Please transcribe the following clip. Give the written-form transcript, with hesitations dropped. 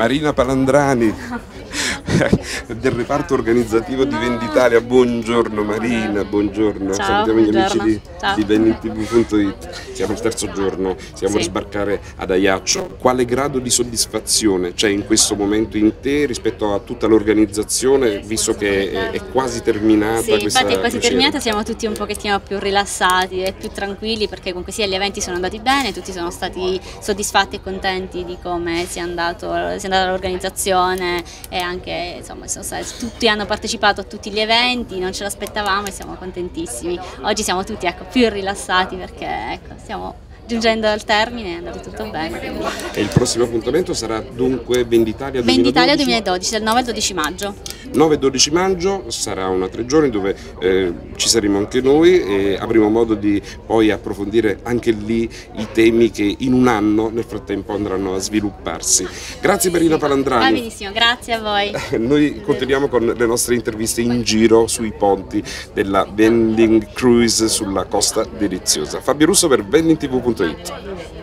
Marina Palandrani del reparto organizzativo di Venditalia. Buongiorno Marina, buongiorno. Ciao, Salutiamo gli buongiorno. amici Ciao. di VenInTV.it. Siamo il terzo giorno, stiamo per sbarcare ad Ajaccio. Quale grado di soddisfazione c'è in questo momento in te rispetto a tutta l'organizzazione, visto che è quasi terminata? Sì, questa infatti è quasi crociera? terminata, siamo tutti un pochettino più rilassati e più tranquilli, perché comunque sia gli eventi sono andati bene, tutti sono stati soddisfatti e contenti di come sia andata l'organizzazione, e anche insomma tutti hanno partecipato a tutti gli eventi, non ce l'aspettavamo e siamo contentissimi. Oggi siamo tutti, ecco, più rilassati perché, ecco, stiamo giungendo al termine, è andato tutto bene. Quindi. E il prossimo appuntamento sarà dunque Venditalia 2012? Venditalia 2012, dal 9 al 12 maggio. 9 e 12 maggio sarà una 3 giorni dove ci saremo anche noi e avremo modo di poi approfondire anche lì i temi che in un anno nel frattempo andranno a svilupparsi. Grazie Marina Palandrani. Va benissimo, grazie a voi. Noi continuiamo con le nostre interviste in giro sui ponti della Vending Cruise sulla Costa Deliziosa. Fabio Russo per VenInTV.it.